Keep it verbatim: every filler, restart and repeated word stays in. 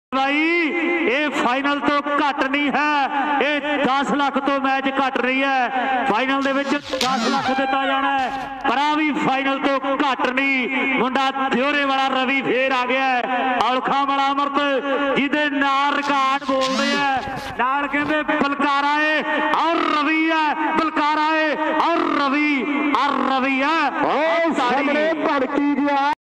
भाई ये फाइनल तो घट नहीं है, ये दस लाख तो मैच घट रही है। फाइनल दे विच दस लाख दिता जाना है, पर आ भी फाइनल तो घट नहीं। मुंडा दियोरे वाला रवि फिर आ गया है, औलखा वाला अमृत जिदे नाल रिकॉर्ड बोलते हैं, नाल कहते बलकारा है और रवि है, बलकारा है और रवि और रवि है। भड़की गया।